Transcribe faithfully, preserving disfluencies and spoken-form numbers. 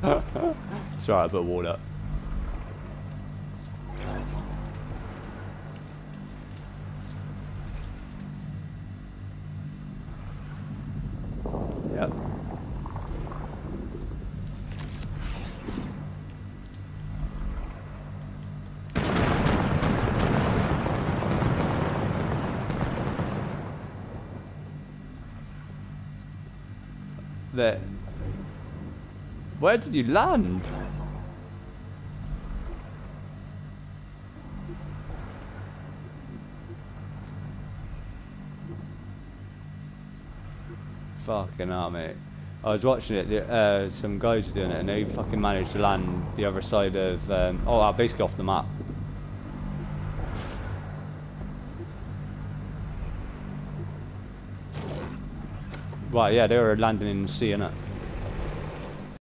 It's alright, I put a wall up. Yep. There. Where did you land? Fucking hell, mate. I was watching it, the, uh, some guys were doing it and they fucking managed to land the other side of, um, oh, basically off the map. Well, yeah, they were landing in the sea, innit?